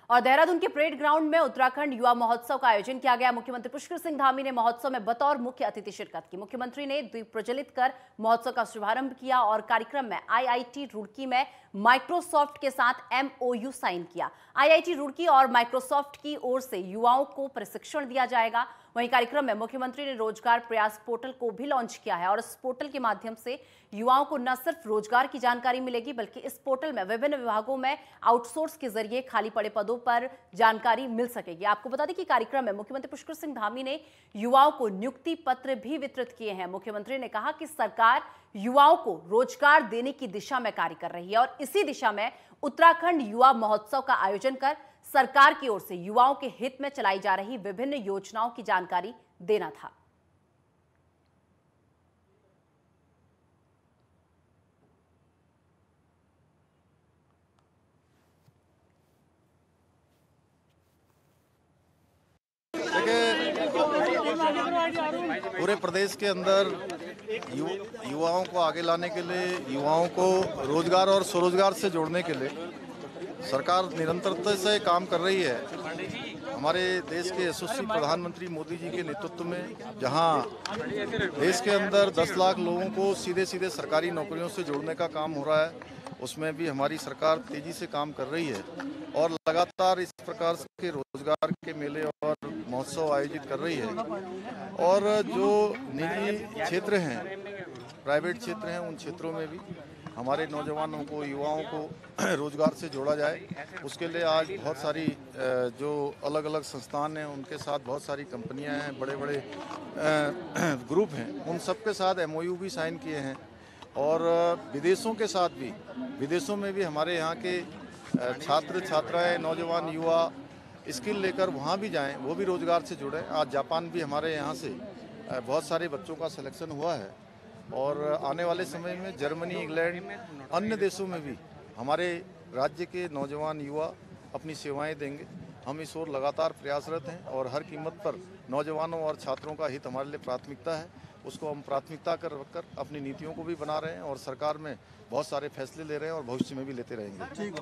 और देहरादून के parade ground में उत्तराखंड युवा महोत्सव का आयोजन किया गया। मुख्यमंत्री पुष्कर सिंह धामी ने महोत्सव में बतौर मुख्य अतिथि शिरकत की। मुख्यमंत्री ने दीप प्रज्वलित कर महोत्सव का शुभारंभ किया और कार्यक्रम में आईआईटी रुड़की में माइक्रोसॉफ्ट के साथ एमओयू साइन किया। आईआईटी रुड़की और माइक्रोसॉफ्ट की ओर से युवाओं को प्रशिक्षण दिया जाएगा। वहीं कार्यक्रम में मुख्यमंत्री ने रोजगार प्रयास पोर्टल को भी लॉन्च किया है और इस पोर्टल के माध्यम से युवाओं को न सिर्फ रोजगार की जानकारी मिलेगी बल्कि इस पोर्टल में विभिन्न विभागों में आउटसोर्स के जरिए खाली पड़े पदों पर जानकारी मिल सकेगी। आपको बता दें कि कार्यक्रम में मुख्यमंत्री पुष्कर सिंह धामी ने युवाओं को नियुक्ति पत्र भी वितरित किए हैं। मुख्यमंत्री ने कहा कि सरकार युवाओं को रोजगार देने की दिशा में कार्य कर रही है और इसी दिशा में उत्तराखंड युवा महोत्सव का आयोजन कर सरकार की ओर से युवाओं के हित में चलाई जा रही विभिन्न योजनाओं की जानकारी देना था। पूरे प्रदेश के अंदर युवाओं को आगे लाने के लिए, युवाओं को रोजगार और स्वरोजगार से जोड़ने के लिए सरकार निरंतरता से काम कर रही है। हमारे देश के यशस्वी प्रधानमंत्री मोदी जी के नेतृत्व में जहां देश के अंदर 10 लाख लोगों को सीधे सीधे सरकारी नौकरियों से जोड़ने का काम हो रहा है, उसमें भी हमारी सरकार तेजी से काम कर रही है और लगातार इस प्रकार के रोजगार के मेले और महोत्सव आयोजित कर रही है। और जो निजी क्षेत्र हैं, प्राइवेट क्षेत्र हैं, उन क्षेत्रों में भी हमारे नौजवानों को, युवाओं को रोजगार से जोड़ा जाए, उसके लिए आज बहुत सारी जो अलग अलग संस्थान हैं उनके साथ बहुत सारी कंपनियां हैं, बड़े बड़े ग्रुप हैं, उन सब के साथ एमओयू भी साइन किए हैं। और विदेशों के साथ भी, विदेशों में भी हमारे यहाँ के छात्र छात्राएं, नौजवान युवा स्किल लेकर वहाँ भी जाएं, वो भी रोजगार से जुड़ें। आज जापान भी हमारे यहाँ से बहुत सारे बच्चों का सिलेक्शन हुआ है और आने वाले समय में जर्मनी, इंग्लैंड, अन्य देशों में भी हमारे राज्य के नौजवान युवा अपनी सेवाएं देंगे। हम इस ओर लगातार प्रयासरत हैं और हर कीमत पर नौजवानों और छात्रों का हित हमारे लिए प्राथमिकता है। उसको हम प्राथमिकता कर रखकर अपनी नीतियों को भी बना रहे हैं और सरकार में बहुत सारे फैसले ले रहे हैं और भविष्य में भी लेते रहेंगे।